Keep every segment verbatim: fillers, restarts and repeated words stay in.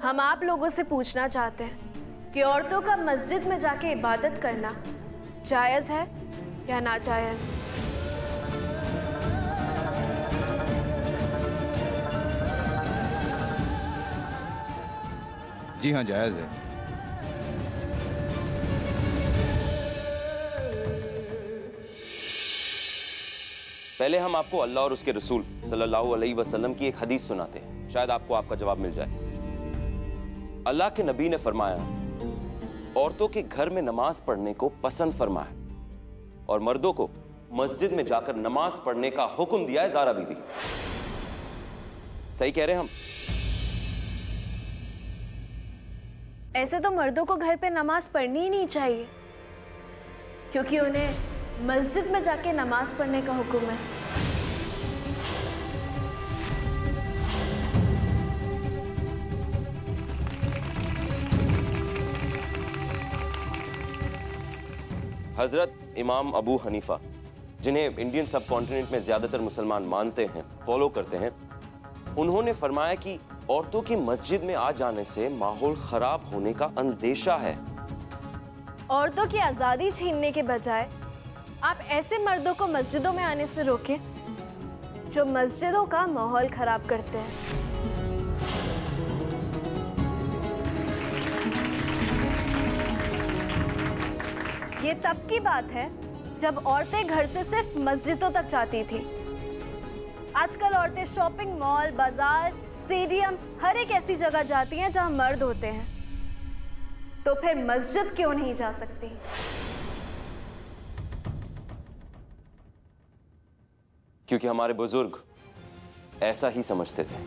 हम आप लोगों से पूछना चाहते हैं कि औरतों का मस्जिद में जाके इबादत करना जायज़ है या नाजायज़? जी हाँ, जायज़ है। पहले हम आपको अल्लाह और उसके रसूल सल्लल्लाहु अलैहि वसल्लम की एक हदीस सुनाते हैं, शायद आपको आपका जवाब मिल जाए। अल्लाह के नबी ने फरमाया, औरतों के घर में नमाज पढ़ने को पसंद फरमाया और मर्दों को मस्जिद में जाकर नमाज पढ़ने का हुक्म दिया है ज़ारा बीबी। सही कह रहे हैं हम? ऐसे तो मर्दों को घर पे नमाज पढ़नी ही नहीं चाहिए, क्योंकि उन्हें मस्जिद में जाके नमाज पढ़ने का हुक्म है। हजरत इमाम अबू हनीफा, जिन्हें इंडियन सब कॉन्टिनेंट में ज्यादातर मुसलमान मानते हैं, फॉलो करते हैं, उन्होंने फरमाया कि औरतों की मस्जिद में आ जाने से माहौल खराब होने का अंदेशा है। औरतों की आज़ादी छीनने के बजाय आप ऐसे मर्दों को मस्जिदों में आने से रोकें जो मस्जिदों का माहौल खराब करते हैं। ये तब की बात है जब औरतें घर से सिर्फ मस्जिदों तक जाती थी। आजकल औरतें शॉपिंग मॉल, बाजार, स्टेडियम, हर एक ऐसी जगह जाती हैं जहां मर्द होते हैं, तो फिर मस्जिद क्यों नहीं जा सकती? क्योंकि हमारे बुजुर्ग ऐसा ही समझते थे।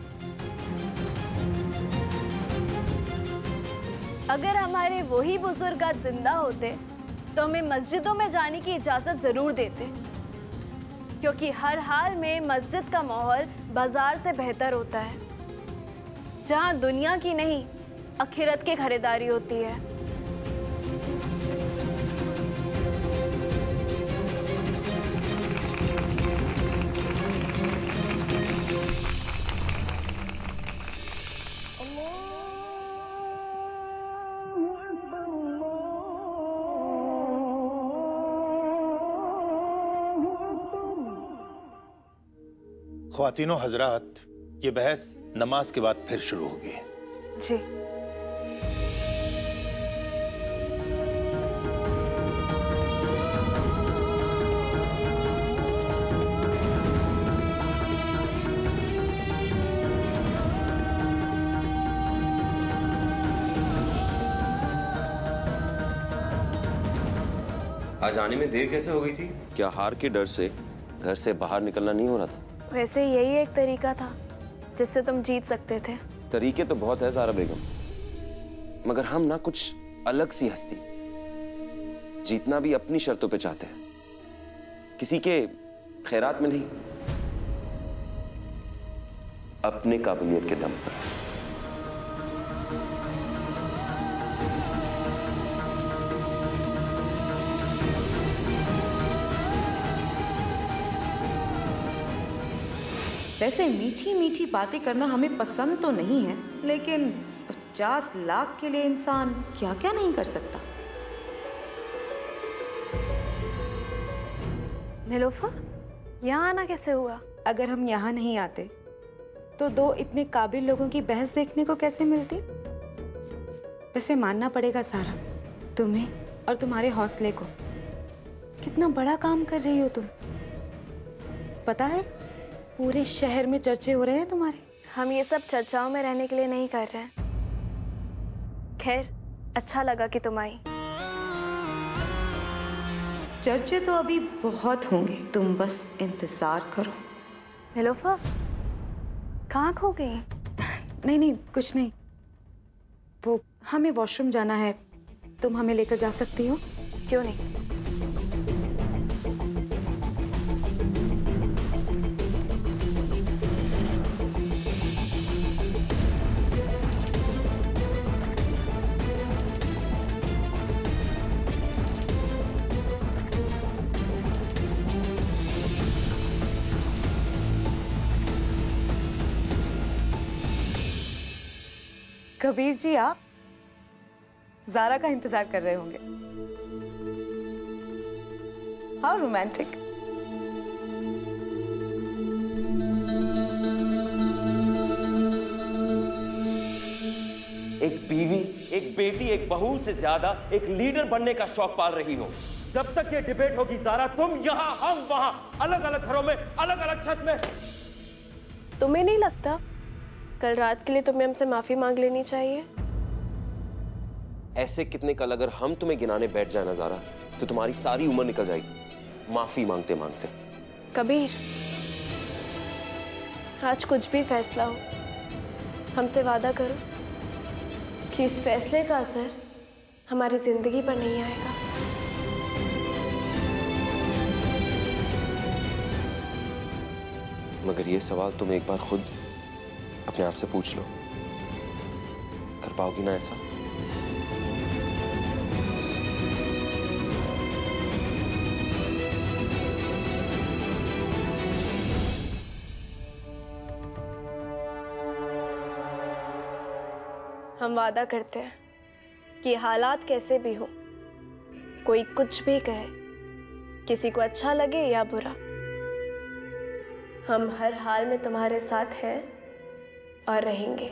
अगर हमारे वही बुजुर्ग आज जिंदा होते तो हमें मस्जिदों में जाने की इजाजत जरूर देते, क्योंकि हर हाल में मस्जिद का माहौल बाजार से बेहतर होता है, जहां दुनिया की नहीं आखिरत की खरीदारी होती है। ख्वातीनो हजरात, ये बहस नमाज के बाद फिर शुरू होगी। जी। आज आने में देर कैसे हो गई थी? क्या हार के डर से घर से बाहर निकलना नहीं हो रहा था? वैसे यही एक तरीका था जिससे तुम जीत सकते थे। तरीके तो बहुत है ज़ारा बेगम, मगर हम ना कुछ अलग सी हस्ती, जीतना भी अपनी शर्तों पे चाहते हैं, किसी के खैरात में नहीं, अपने काबिलियत के दम पर। वैसे मीठी मीठी बातें करना हमें पसंद तो नहीं है, लेकिन पचास लाख के लिए इंसान क्या क्या नहीं कर सकता। नीलोफर, यहाँ आना कैसे हुआ? अगर हम यहाँ नहीं आते तो दो इतने काबिल लोगों की बहस देखने को कैसे मिलती? वैसे मानना पड़ेगा सारा, तुम्हें और तुम्हारे हौसले को। कितना बड़ा काम कर रही हो तुम, पता है पूरे शहर में चर्चे हो रहे हैं तुम्हारे। हम ये सब चर्चाओं में रहने के लिए नहीं कर रहे हैं। खैर, अच्छा लगा कि तुम आई। चर्चे तो अभी बहुत होंगे, तुम बस इंतजार करो। नीलोफर, कहाँ खो गई? नहीं नहीं कुछ नहीं, वो हमें वॉशरूम जाना है, तुम हमें लेकर जा सकती हो? क्यों नहीं। कबीर जी, आप ज़ारा का इंतजार कर रहे होंगे। How romantic. एक बीवी, एक बेटी, एक बहू से ज्यादा एक लीडर बनने का शौक पाल रही हो। जब तक ये डिबेट होगी ज़ारा, तुम यहाँ, हम वहां, अलग अलग घरों में, अलग अलग छत में। तुम्हें नहीं लगता कल रात के लिए तुम्हें हमसे माफी मांग लेनी चाहिए? ऐसे कितने कल अगर हम तुम्हें गिनाने बैठ जाए ना ज़ारा, तो तुम्हारी सारी उम्र निकल जाएगी माफी मांगते मांगते। कबीर, आज कुछ भी फैसला हो, हमसे वादा करो कि इस फैसले का असर हमारी जिंदगी पर नहीं आएगा। मगर ये सवाल तुम एक बार खुद अपने आप से पूछ लो, कर पाओगी ना ऐसा? हम वादा करते हैं कि हालात कैसे भी हो, कोई कुछ भी कहे, किसी को अच्छा लगे या बुरा, हम हर हाल में तुम्हारे साथ हैं और रहेंगे।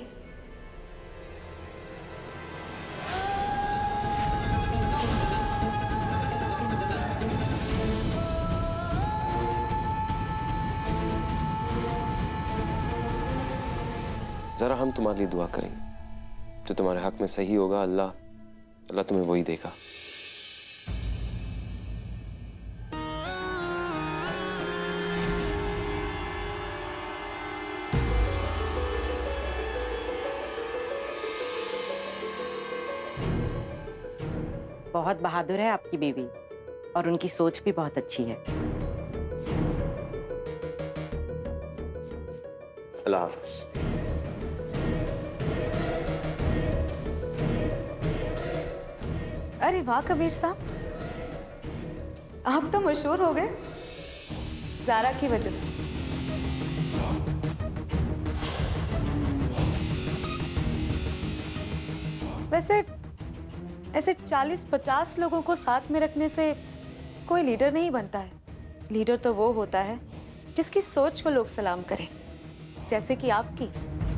जरा हम तुम्हारे लिए दुआ करेंगे, जो तुम्हारे हक में सही होगा अल्लाह अल्लाह तुम्हें वही देगा। बहुत बहादुर है आपकी बीवी और उनकी सोच भी बहुत अच्छी है। अल्लाह हाफ़िज़। अरे वाह कबीर साहब, आप तो मशहूर हो गए ज़ारा की वजह से। वैसे ऐसे चालीस पचास लोगों को साथ में रखने से कोई लीडर नहीं बनता है। लीडर तो वो होता है जिसकी सोच को लोग सलाम करें, जैसे कि आपकी।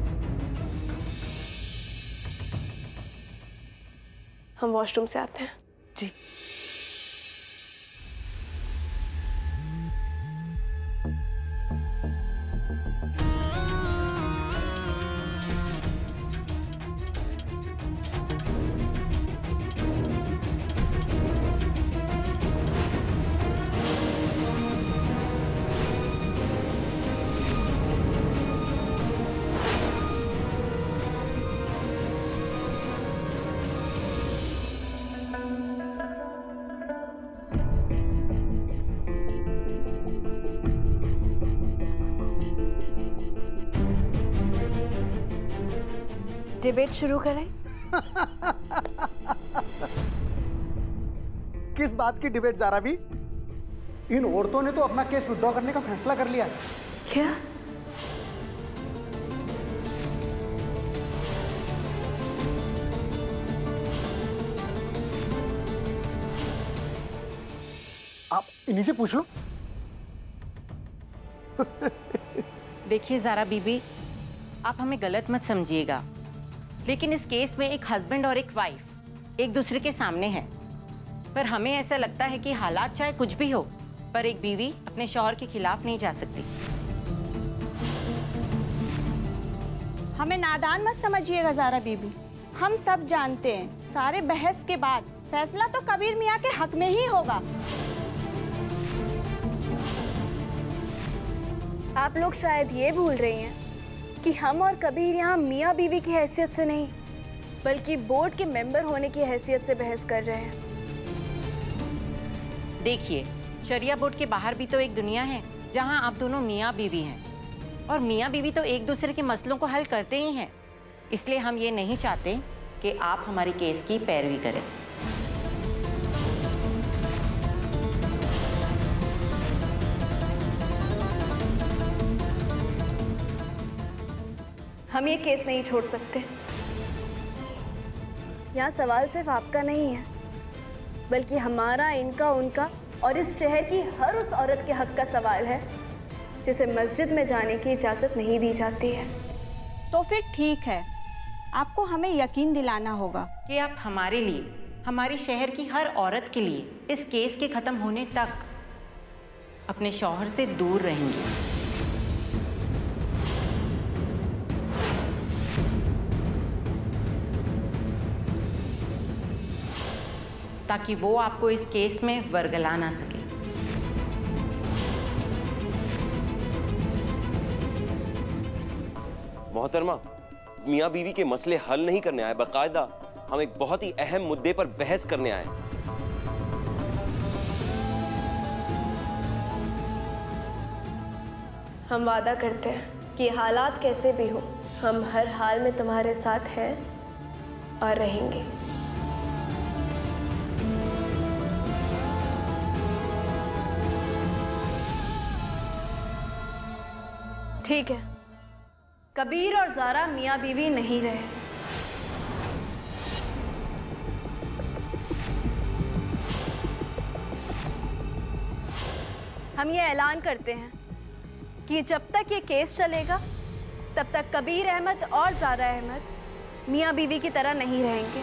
हम वॉशरूम से आते हैं। जी। डिबेट शुरू करें? किस बात की डिबेट ज़ारा भी? इन औरतों ने तो अपना केस विड्रॉ करने का फैसला कर लिया है। क्या? आप इन्हीं से पूछ लो। देखिए ज़ारा बीबी, आप हमें गलत मत समझिएगा, लेकिन इस केस में एक हस्बैंड और एक वाइफ एक दूसरे के सामने हैं। पर हमें ऐसा लगता है कि हालात चाहे कुछ भी हो, पर एक बीवी अपने शौहर के खिलाफ नहीं जा सकती। हमें नादान मत समझिएगा ज़ारा बीबी, हम सब जानते हैं सारे बहस के बाद फैसला तो कबीर मियाँ के हक में ही होगा। आप लोग शायद ये भूल रही हैं कि हम और कबीर यहाँ मियाँ बीवी की हैसियत से नहीं, बल्कि बोर्ड के मेंबर होने की हैसियत से बहस कर रहे हैं। देखिए, शरिया बोर्ड के बाहर भी तो एक दुनिया है जहाँ आप दोनों मियाँ बीवी हैं, और मियाँ बीवी तो एक दूसरे के मसलों को हल करते ही हैं। इसलिए हम ये नहीं चाहते कि आप हमारी केस की पैरवी करें। हम ये केस नहीं छोड़ सकते। यहाँ सवाल सिर्फ आपका नहीं है, बल्कि हमारा, इनका, उनका और इस शहर की हर उस औरत के हक का सवाल है जिसे मस्जिद में जाने की इजाज़त नहीं दी जाती है। तो फिर ठीक है, आपको हमें यकीन दिलाना होगा कि आप हमारे लिए, हमारे शहर की हर औरत के लिए इस केस के खत्म होने तक अपने शौहर से दूर रहेंगे। ताकि वो आपको इस केस में वर्गला ना सके। मोहतरमा, मियाँ बीवी के मसले हल नहीं करने आए, बाकायदा हम एक बहुत ही अहम मुद्दे पर बहस करने आए। हम वादा करते हैं कि हालात कैसे भी हो, हम हर हाल में तुम्हारे साथ हैं और रहेंगे। ठीक है, कबीर और ज़ारा मियाँ बीवी नहीं रहे। हम ये ऐलान करते हैं कि जब तक ये केस चलेगा तब तक कबीर अहमद और ज़ारा अहमद मियाँ बीवी की तरह नहीं रहेंगे।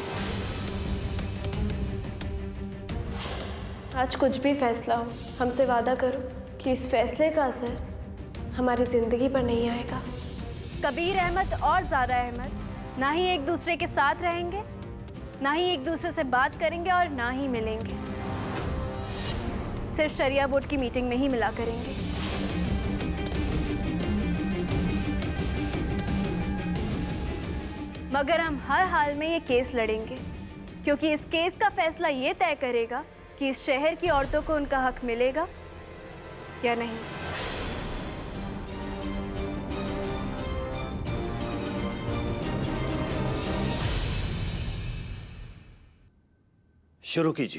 आज कुछ भी फैसला हो, हमसे वादा करो कि इस फैसले का असर हमारी ज़िंदगी पर नहीं आएगा। कबीर अहमद और ज़ारा अहमद ना ही एक दूसरे के साथ रहेंगे, ना ही एक दूसरे से बात करेंगे और ना ही मिलेंगे। सिर्फ शरिया बोर्ड की मीटिंग में ही मिला करेंगे। मगर हम हर हाल में ये केस लड़ेंगे, क्योंकि इस केस का फैसला ये तय करेगा कि इस शहर की औरतों को उनका हक मिलेगा या नहीं। शुरू कीजिए।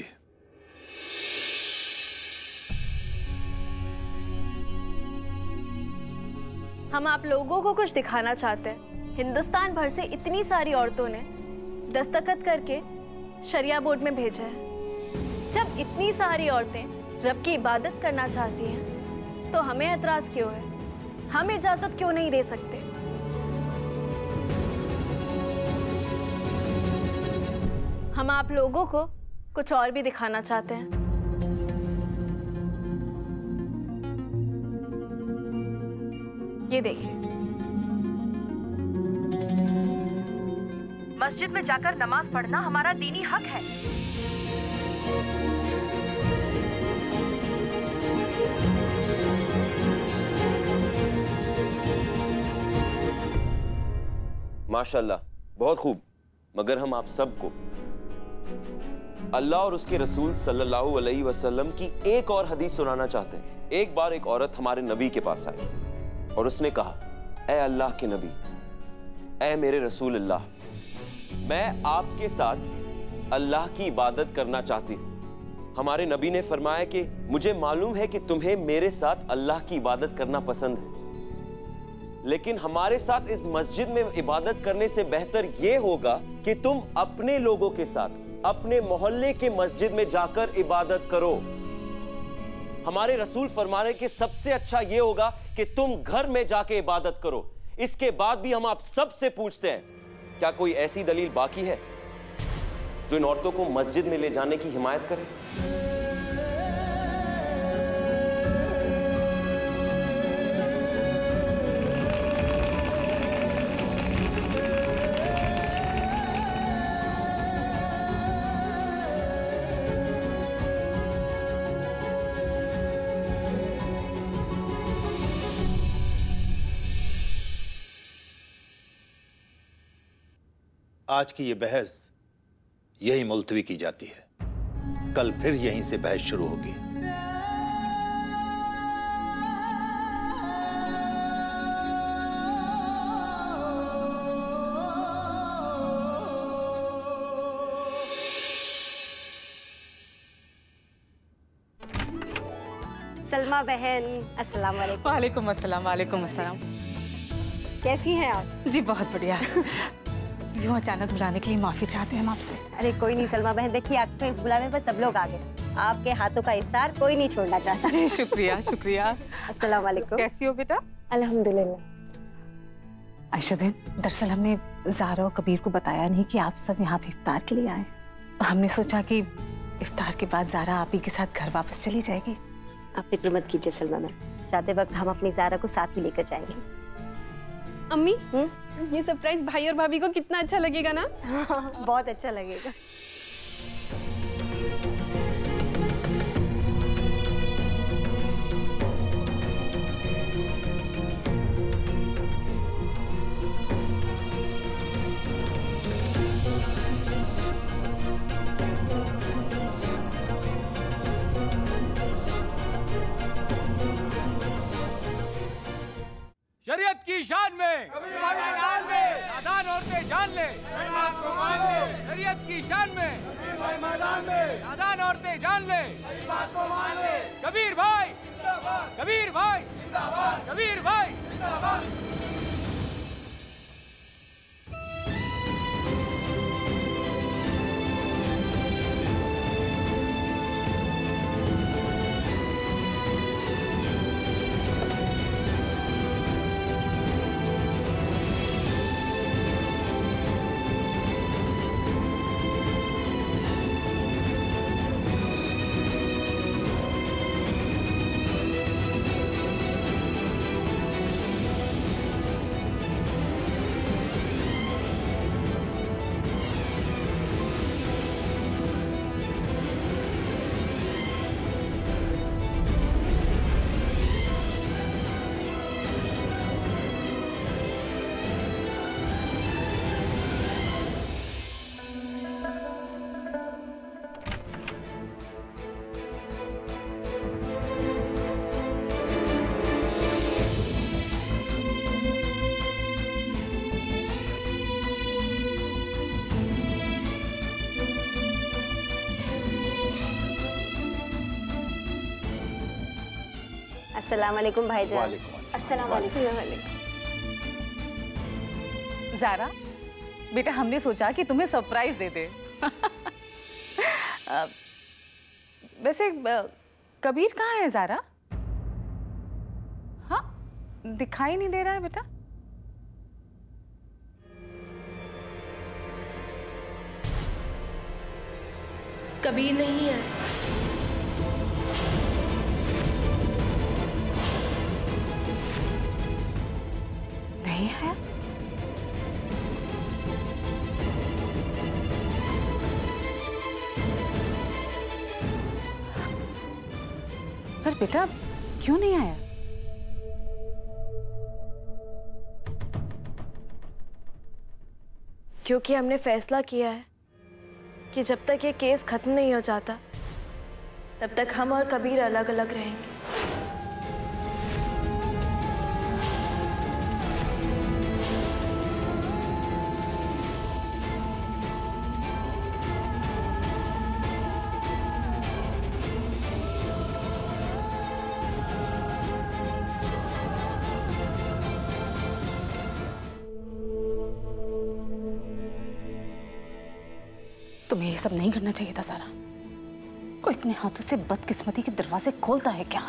हम आप लोगों को कुछ दिखाना चाहते हैं। हिंदुस्तान भर से इतनी सारी औरतों ने दस्तखत करके शरिया बोर्ड में भेजा है। जब इतनी सारी औरतें रब की इबादत करना चाहती हैं, तो हमें एतराज़ क्यों है? हम इजाज़त क्यों नहीं दे सकते? हम आप लोगों को कुछ और भी दिखाना चाहते हैं। ये देखिए, मस्जिद में जाकर नमाज पढ़ना हमारा दीनी हक है। माशाल्लाह, बहुत खूब। मगर हम आप सबको अल्लाह और उसके रसूल सल्लल्लाहु अलैहि वसल्लम की एक और हदीस सुनाना चाहते हैं। एक बार एक औरत हमारे नबी के पास आई और उसने कहा, ऐ अल्लाह के नबी, ऐ मेरे रसूल अल्लाह, मैं आपके साथ अल्लाह की इबादत करना चाहती हूँ। हमारे नबी ने फरमाया कि मुझे मालूम है कि तुम्हें मेरे साथ अल्लाह की इबादत करना पसंद है, लेकिन हमारे साथ इस मस्जिद में इबादत करने से बेहतर यह होगा कि तुम अपने लोगों के साथ अपने मोहल्ले के मस्जिद में जाकर इबादत करो। हमारे रसूल फरमाने के सबसे अच्छा यह होगा कि तुम घर में जाके इबादत करो। इसके बाद भी हम आप सब से पूछते हैं, क्या कोई ऐसी दलील बाकी है जो इन औरतों को मस्जिद में ले जाने की हिमायत करे? आज की ये बहस यही मुलतवी की जाती है। कल फिर यहीं से बहस शुरू होगी। सलमा बहन, अस्सलाम वालेकुम। वालेकुम अस्सलाम। वालेकुम अस्सलाम। कैसी हैं आप? जी बहुत बढ़िया। यूँ अचानक बुलाने के लिए माफी चाहते हैं हम आपसे। अरे कोई नहीं सलमा बहन, देखिए आपके बुलावे पर सब लोग आ गए। आपके हाथों का इफ्तार कोई नहीं छोड़ना चाहता। जी शुक्रिया शुक्रिया। अस्सलाम वालेकुम। कैसी हो बेटा? अल्हम्दुलिल्लाह। आयशा बहन, दरअसल हमने ज़ारा और कबीर को बताया नहीं कि आप सब यहाँ पे इफ्तार के लिए आए। हमने सोचा कि इफ्तार के बाद ज़ारा आप ही के साथ घर वापस चली जाएगी। आप फिक्र मत कीजिए सलमा बहन, जाते वक्त हम अपनी ज़ारा को साथ ही लेकर जाएंगे। अम्मी, ये सरप्राइज भाई और भाभी को कितना अच्छा लगेगा ना? बहुत अच्छा लगेगा। शरीयत की शान में नादान औरतें जान ले, शरीयत की शान में नादान औरतें जान ले। कबीर भाई, कबीर भाई, कबीर भाई। अस्सलाम वालेकुम भाईजान। अस्सलाम वालेकुम। ज़ारा बेटा, हमने सोचा कि तुम्हें सरप्राइज दे दे। वैसे कबीर कहाँ है ज़ारा? हाँ, दिखाई नहीं दे रहा है बेटा। कबीर नहीं है। नहीं है? पर बेटा क्यों नहीं आया? क्योंकि हमने फैसला किया है कि जब तक ये केस खत्म नहीं हो जाता तब तक हम और कबीर अलग अलग रहेंगे। तुम्हें ये सब नहीं करना चाहिए था ज़ारा। कोई अपने हाथों से बदकिस्मती के दरवाजे खोलता है क्या?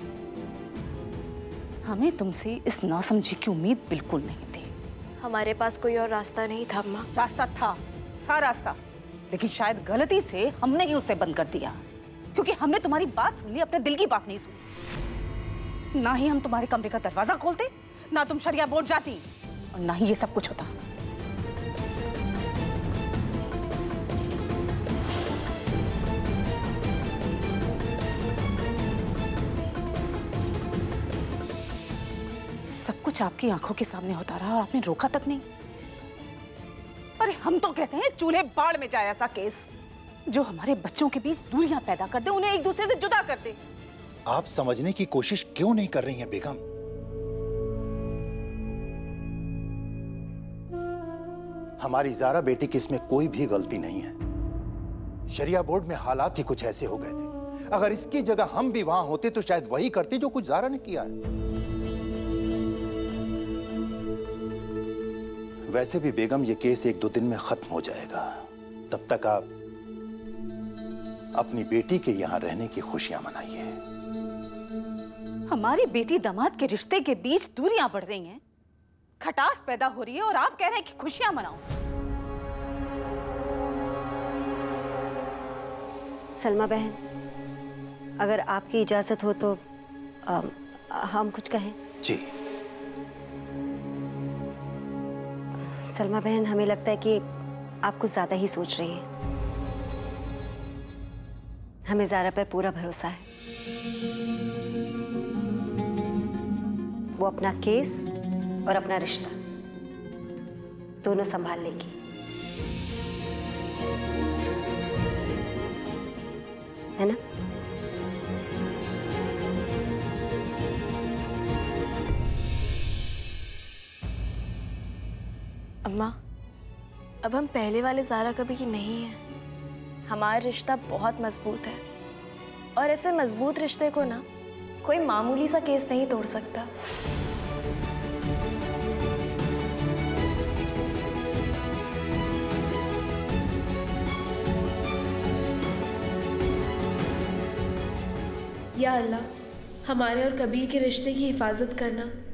हमें तुमसे इस नासमझी की उम्मीद बिल्कुल नहीं थी। हमारे पास कोई और रास्ता नहीं था अम्मा। रास्ता था, था रास्ता, लेकिन शायद गलती से हमने ही उसे बंद कर दिया। क्योंकि हमने तुम्हारी बात सुन ली, अपने दिल की बात नहीं सुनी। ना ही हम तुम्हारे कमरे का दरवाजा खोलते, ना तुम शरिया बोर्ड जाती, और ना ही ये सब कुछ होता। सब कुछ आपकी आंखों के सामने होता रहा और आपने रोका तक नहीं। अरे हम तो कहते हैं चूल्हे बाढ़ में जाए ऐसा केस जो हमारे बच्चों के बीच दूरियां पैदा कर दे, उन्हें एक दूसरे से जुदा कर दे। आप समझने की कोशिश क्यों नहीं कर रही हैं बेगम? हमारी ज़ारा बेटी की इसमें कोई भी गलती नहीं है। शरिया बोर्ड में हालात ही कुछ ऐसे हो गए थे। अगर इसकी जगह हम भी वहां होते तो शायद वही करते जो कुछ ज़ारा ने किया है। वैसे भी बेगम ये केस एक दो दिन में खत्म हो जाएगा। तब तक आप अपनी बेटी के यहाँ रहने की खुशियां मनाइए। हमारी बेटी दामाद के रिश्ते के बीच दूरियां बढ़ रही हैं, खटास पैदा हो रही है और आप कह रहे हैं कि खुशियां मनाओ। सलमा बहन, अगर आपकी इजाजत हो तो आ, हम कुछ कहें। जी। सलमा बहन, हमें लगता है कि आप कुछ ज्यादा ही सोच रही हैं। हमें ज़ारा पर पूरा भरोसा है, वो अपना केस और अपना रिश्ता दोनों संभाल लेगी। है ना? अम्मा, अब हम पहले वाले ज़ारा कभी की नहीं है। हमारा रिश्ता बहुत मजबूत है और ऐसे मजबूत रिश्ते को ना कोई मामूली सा केस नहीं तोड़ सकता। या अल्लाह, हमारे और कबीर के रिश्ते की हिफाजत करना